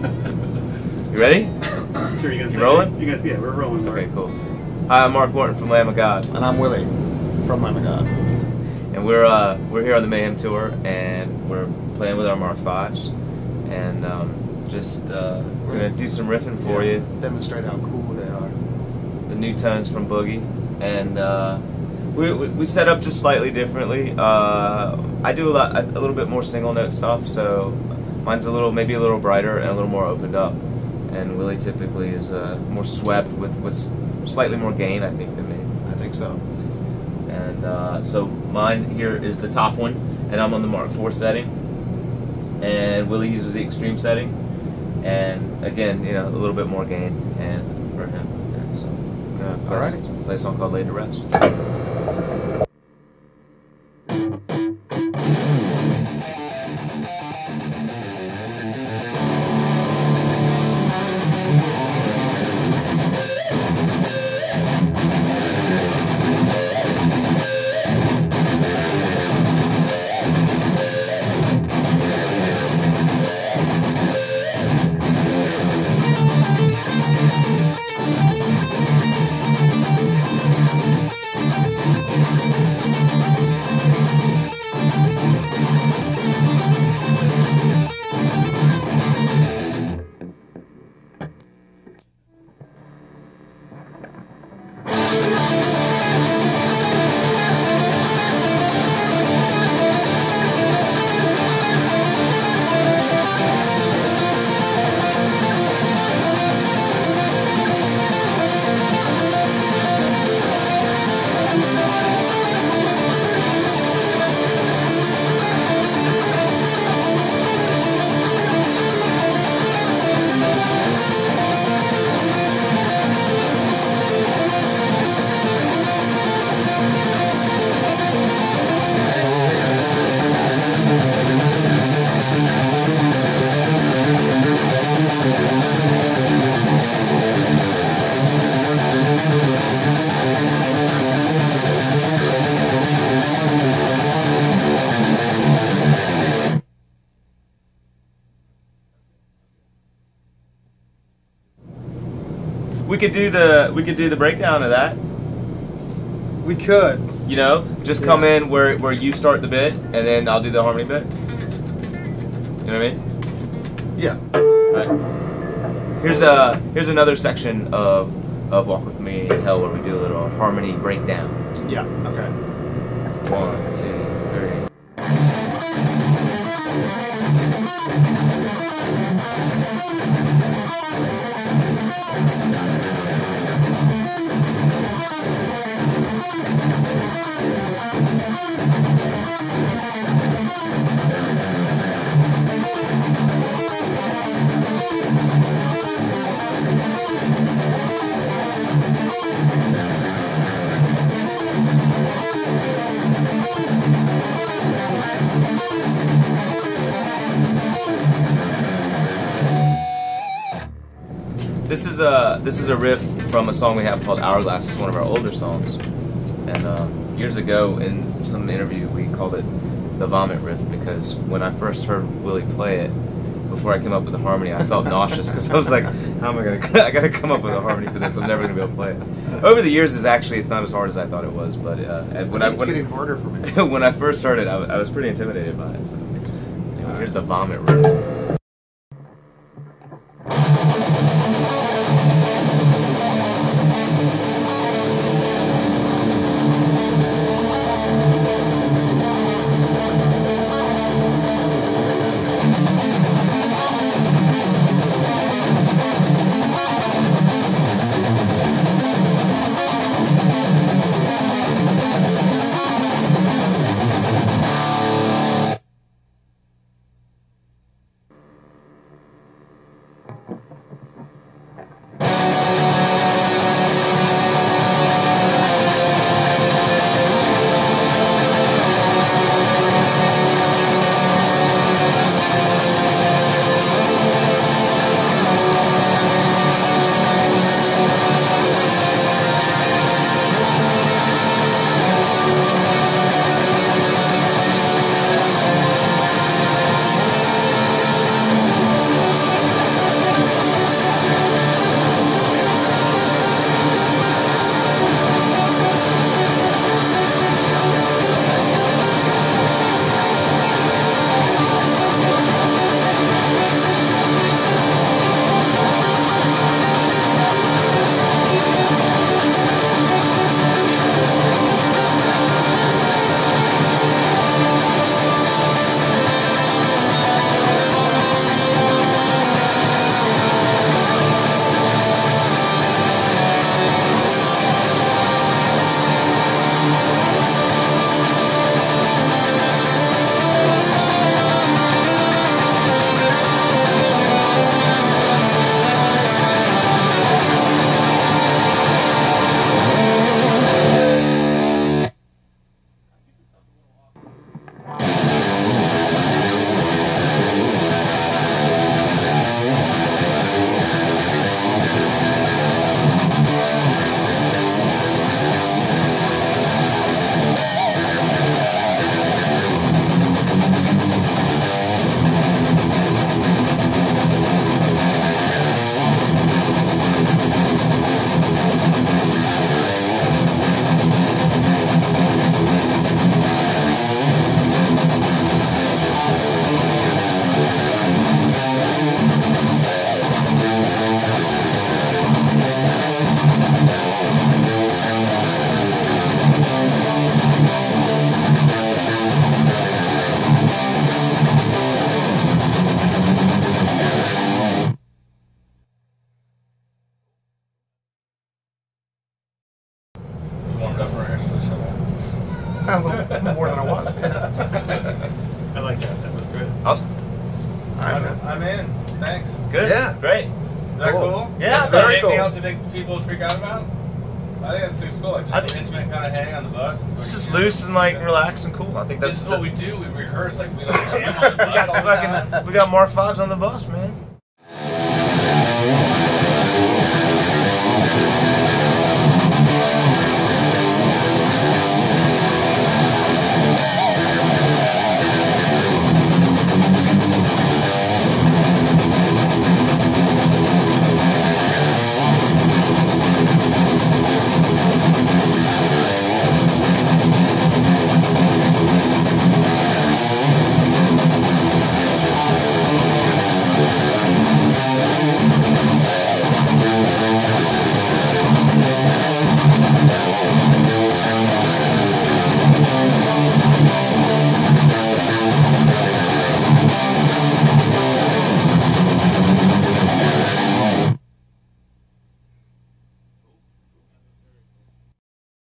You ready? Sure, you guys. You rolling? You guys, yeah, we're rolling. Okay, cool. Hi, I'm Mark Morton from Lamb of God, And I'm Willie from Lamb of God. and we're here on the Mayhem tour, and we're playing with our Mark V's, and we're gonna do some riffing for you. Demonstrate how cool they are. The new tones from Boogie, and we set up just slightly differently. I do a little bit more single note stuff, so mine's maybe a little brighter and a little more opened up, and Willie typically is more swept with slightly more gain, I think, than me. I think so. And so mine here is the top one, and I'm on the Mark IV setting, and Willie uses the extreme setting, and again, a little bit more gain and for him. And so I'm gonna play a song called "Laid to Rest." We could do the breakdown of that. We could. Just come in where you start the bit, and then I'll do the harmony bit. You know what I mean? Yeah. All right. Here's another section of Walk With Me in Hell where we do a little harmony breakdown. Yeah. Okay. 1, 2, 3. This is a riff from a song we have called Hourglass. It's one of our older songs, and years ago in some interview we called it the vomit riff because when I first heard Willie play it, before I came up with the harmony, I felt nauseous because I was like, how am I gonna? I gotta come up with a harmony for this. I'm never gonna be able to play it. Over the years, it's not as hard as I thought it was, but it's getting harder for me. When I first heard it, I was pretty intimidated by it. So anyway, here's the vomit riff. little more than I was. I like that. That was good. Awesome. All right, man. I'm in. Thanks. Good. Yeah. Great. Is that cool? Yeah. Very Anything cool. else you think people would freak out about? I think that's cool. Like just an intimate kind of hang on the bus. It's just loose and like relaxed and cool. I think that's This is what we do. We rehearse like we like jam on the bus all the time. we got Mark 5s on the bus, man.